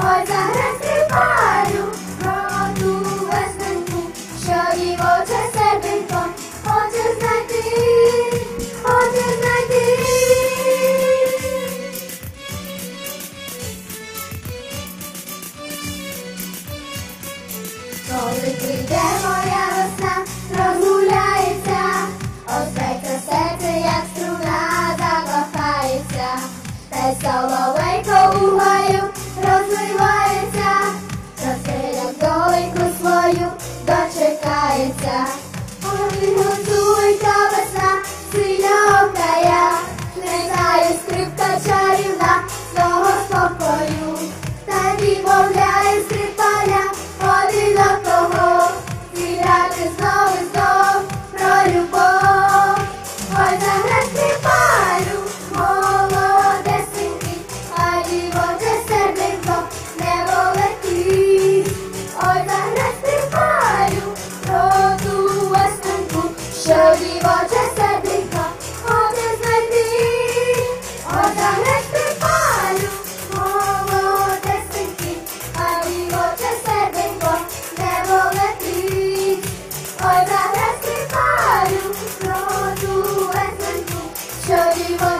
ой, заграй скрипалю, роду весненьку, що дівоче серденько хоче знайти, хоче знайти. Коли прийде моя весна, розгуляється, озветься серце, як струна, закохається, та й соловейко у гаю розливається, розстріляв доленьку свою, дочекається. Ой, гуцулька весна, синя окая, не знаю, скрипка чарівна свого спокою, та відмовляє скрипаля один до того, зіграти знов і знов про любов. Ой, заграй скрипалю, молодесенький, а дівоче серденько не летить. Ой, заграй скрипалю, роду весненьку, що дівоче серденько хоче знайти. Ой, заграй скрипалю, молодесенький, а дівоче серденько не летить. Ой, заграй скрипалю, роду весненьку, що дівоче